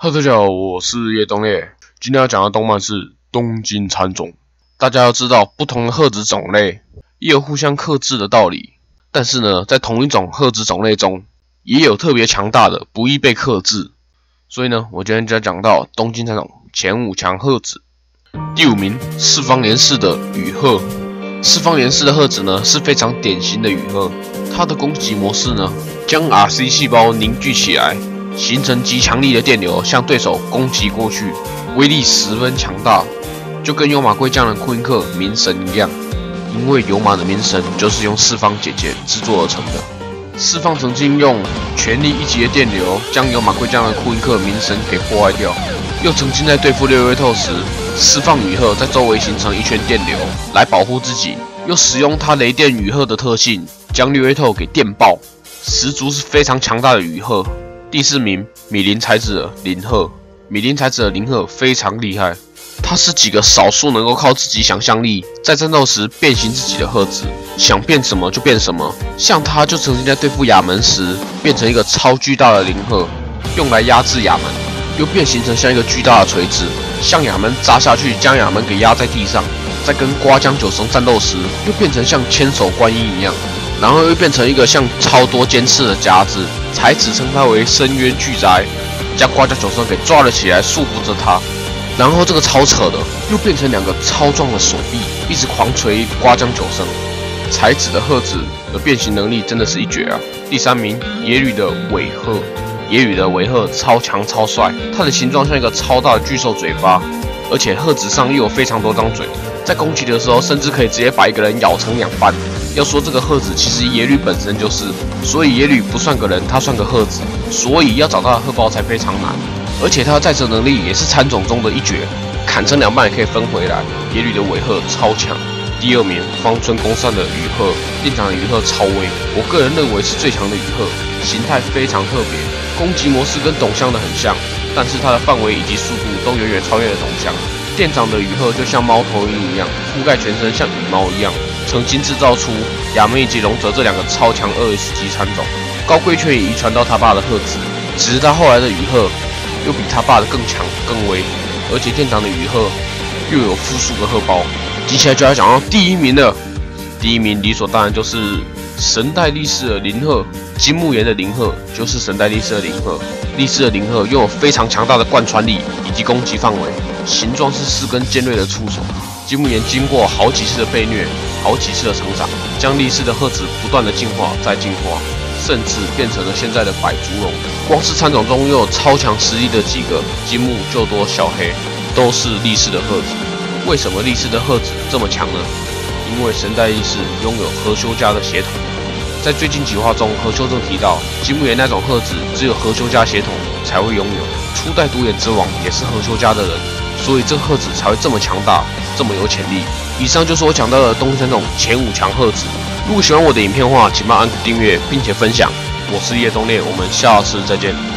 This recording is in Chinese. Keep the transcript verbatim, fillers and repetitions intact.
哈喽，大家好，我是叶东烈。今天要讲的动漫是《东京喰种》。大家要知道，不同的鹤子种类也有互相克制的道理，但是呢，在同一种鹤子种类中，也有特别强大的，不易被克制。所以呢，我今天就要讲到东京喰种前五强鹤子。第五名，四方连氏的羽鹤。四方连氏的鹤子呢，是非常典型的羽鹤。它的攻击模式呢，将 R C 细胞凝聚起来，形成极强力的电流，向对手攻击过去，威力十分强大，就跟有马龟匠的库因克冥神一样。因为有马的冥神就是用四方姐姐制作而成的。四方曾经用全力一击的电流，将有马龟匠的库因克冥神给破坏掉，又曾经在对付六月透时，释放羽鹤在周围形成一圈电流来保护自己，又使用它雷电羽鹤的特性，将六月透给电爆，十足是非常强大的羽鹤。第四名，米林才子的林鹤。米林才子的林鹤非常厉害，它是几个少数能够靠自己想象力在战斗时变形自己的鹤子，想变什么就变什么。像它就曾经在对付亚门时，变成一个超巨大的林鹤，用来压制亚门，又变形成像一个巨大的锤子，向亚门砸下去，将亚门给压在地上。在跟瓜江九绳战斗时，又变成像千手观音一样。然后又变成一个像超多尖刺的夹子，才子称它为深渊巨宅，将瓜江九绳给抓了起来，束缚着它。然后这个超扯的，又变成两个超壮的手臂，一直狂捶瓜江九绳。才子的鹤子的变形能力真的是一绝啊！第三名，野吕的尾鹤。野吕的尾鹤超强超帅，它的形状像一个超大的巨兽嘴巴，而且鹤子上又有非常多张嘴，在攻击的时候甚至可以直接把一个人咬成两半。要说这个鹤子，其实野吕本身就是，所以野吕不算个人，他算个鹤子，所以要找到的鹤包才非常难。而且他的再生能力也是参种中的一绝，砍成两半也可以分回来。野吕的尾鹤超强。第二名，方村公善的羽鹤。店长的羽鹤超威，我个人认为是最强的羽鹤，形态非常特别，攻击模式跟董相的很像，但是它的范围以及速度都远远超越了董相。店长的羽鹤就像猫头鹰一样，覆盖全身像羽毛一样，曾经制造出亚门以及龙泽这两个超强二 S 级参种。高贵却也遗传到他爸的鹤子，只是他后来的羽鹤又比他爸的更强更威，而且店长的羽鹤又有复数个鹤包。接下来就要讲到第一名了，第一名理所当然就是神代力士的林鹤。金木研的林鹤就是神代力士的林鹤。力士的林鹤拥有非常强大的贯穿力以及攻击范围，形状是四根尖锐的触手。金木研经过好几次的被虐，好几次的成长，将力士的鹤子不断的进化再进化，甚至变成了现在的百足龙。光是参种中又有超强实力的几个，金木、旧多、小黑都是力士的鹤子。为什么力士的鹤子这么强呢？因为神代力士拥有和修家的血统。在最近几话中，和修正提到，金木研那种鹤子只有和修家血统才会拥有，初代独眼之王也是和修家的人，所以这个鹤子才会这么强大，这么有潜力。以上就是我讲到的东京喰种前五强鹤子。如果喜欢我的影片的话，请帮按订阅并且分享。我是叶东烈，我们下次再见。